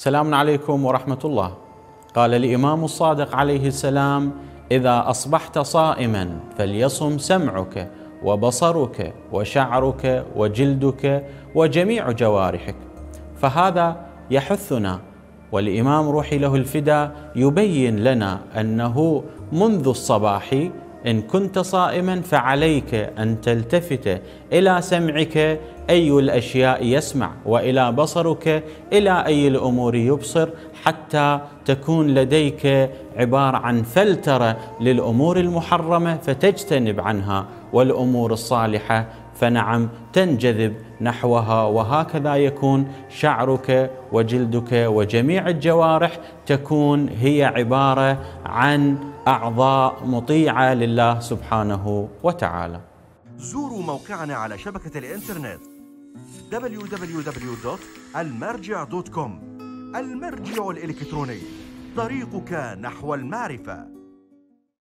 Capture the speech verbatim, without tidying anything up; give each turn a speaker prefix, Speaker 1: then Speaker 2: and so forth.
Speaker 1: سلام عليكم ورحمة الله. قال الإمام الصادق عليه السلام: إذا أصبحت صائما فليصم سمعك وبصرك وشعرك وجلدك وجميع جوارحك. فهذا يحثنا، والإمام روحي له الفداء يبين لنا أنه منذ الصباح إن كنت صائما فعليك أن تلتفت إلى سمعك أي الأشياء يسمع، وإلى بصرك إلى أي الأمور يبصر، حتى تكون لديك عبارة عن فلترة للأمور المحرمة فتجتنب عنها، والأمور الصالحة فنعم تنجذب نحوها. وهكذا يكون شعرك وجلدك وجميع الجوارح تكون هي عبارة عن أعضاء مطيعة لله سبحانه وتعالى.
Speaker 2: زوروا موقعنا على شبكة الإنترنت دبليو دبليو دبليو دوت المرجع دوت كوم. المرجع الإلكتروني، طريقك نحو المعرفة.